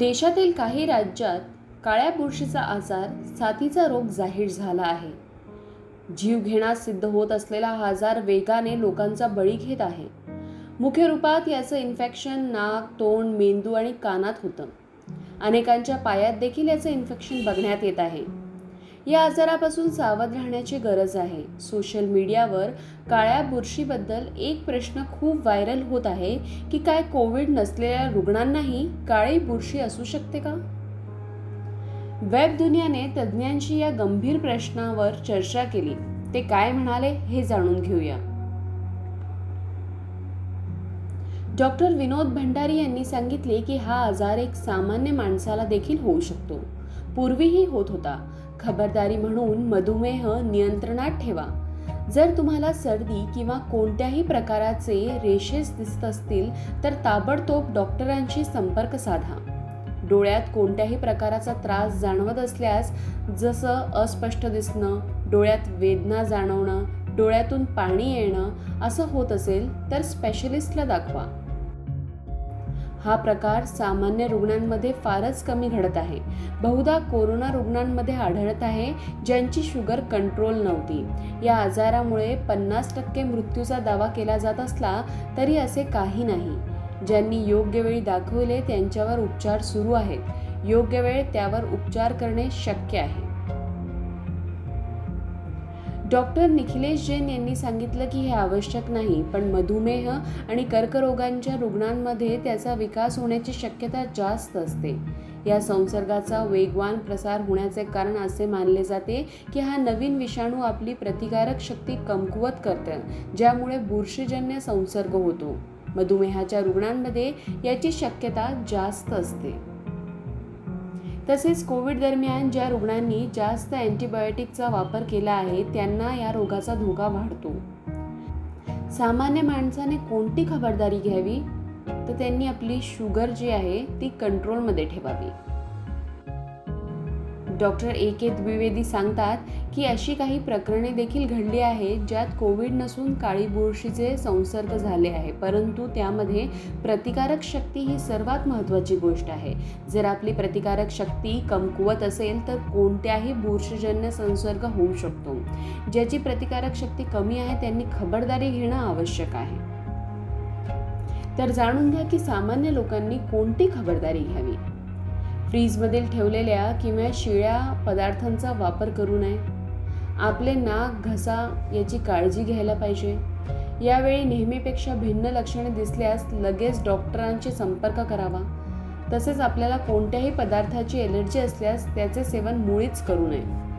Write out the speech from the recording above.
देशातील काही राज्यात काळ्या बुरशीचा आजार साथीचा रोग जाहीर झाला आहे. जीवघेणा सिद्ध होत असलेला हा आजार वेगाने लोकांचा बळी घेत आहे. मुख्य रूपात याचं इन्फेक्शन नाक, तोंड, मेंदू आणि कानात होतं. अनेकांच्या पायात देखील याचं इन्फेक्शन बघण्यात येत आहे. या आजारापासून सावध राहण्याची गरज आहे. सोशल मीडियावर काळ्या बुरशीबद्दल एक प्रश्न खूप व्हायरल होत आहे की काय कोविड नसलेल्या रुग्णांनाही काळी बुरशी असू शकते का? वेब दुनियाने तज्ज्ञांशी या गंभीर प्रश्नावर चर्चा केली. ते काय म्हणाले हे जाणून घेऊया. डॉक्टर विनोद भंडारी यांनी सांगितले की हा आजार एक सामान्य माणसाला देखील होऊ शकतो. पूर्वीही होत होता. खबरदारी म्हणून मधुमेह नियंत्रणात ठेवा. जर तुम्हाला सर्दी किंवा कोणत्याही प्रकाराचे रेशेस दिसत असतील तर ताबडतोब डॉक्टरांशी संपर्क साधा. डोळ्यात कोणत्याही प्रकाराचा त्रास जाणवत असल्यास, जसं अस्पष्ट दिसणं, डोळ्यात वेदना जाणवणं, डोळ्यातून पाणी येणं असं होत असेल तर स्पेशलिस्टला दाखवा. हा प्रकार सामान्य रुग्णांमध्ये फारच कमी घडत आहे. बहुधा कोरोना रुग्णांमध्ये आढळत आहे ज्यांची शुगर कंट्रोल नव्हती. या आजारामुळे 50% मृत्यूचा दावा केला जात असला तरी असे काही नाही. ज्यांनी योग्य वेळी दाखवले त्यांच्यावर उपचार सुरू आहेत. योग्य वेळ त्यावर उपचार करणे शक्य आहे. डॉक्टर निखिलेश जैन यांनी सांगितलं की हे आवश्यक नाही, पण मधुमेह आणि कर्करोगांच्या रुग्णांमध्ये त्याचा विकास होण्याची शक्यता जास्त असते. या संसर्गाचा वेगवान प्रसार होण्याचे कारण असे मानले जाते की हा नवीन विषाणू आपली प्रतिकारक शक्ती कमकुवत करतो, ज्यामुळे बुरशीजन्य संसर्ग होतो. मधुमेहाच्या रुग्णांमध्ये याची शक्यता जास्त असते. तसेच कोविड दरम्यान ज्या रुग्णांनी जास्त अँटीबायोटिकचा वापर केला आहे त्यांना या रोगाचा धोका वाढतो. सामान्य माणसाने कोणती खबरदारी घ्यावी तर त्यांनी आपली शुगर जी आहे ती कंट्रोलमध्ये ठेवावी. Doctor A.K. द्विवेदी सांगतात की अशी काही प्रकरणे देखील घडली आहेत ज्यात कोविड नसून काळी बुरशीचे संसर्ग झाले आहे, परंतु त्यामध्ये प्रतिकारक शक्ती ही सर्वात महत्त्वाची गोष्ट आहे. जर आपली प्रतिकारक शक्ती कमकुवत असेल तर कोणत्याही बुरशीजन्य संसर्ग होऊ शकतो. ज्याची प्रतिकारक शक्ती कमी आहे त्यांनी खबरदारी घेणं आवश्यक आहे. तर जाणून घ्या की सामान्य लोकांनी कोणती खबरदारी घ्यावी. फ्रीजमधील ठेवलेल्या किंवा शिळ्या पदार्थांचा वापर करू नये. आपले नाक, घसा याची काळजी घ्यायला पाहिजे. यावेळी नेहमीपेक्षा भिन्न लक्षणे दिसल्यास लगेच डॉक्टरांशी संपर्क करावा. तसेच आपल्याला कोणत्याही पदार्थाची ॲलर्जी असल्यास त्याचे सेवन मुळीच करू नये.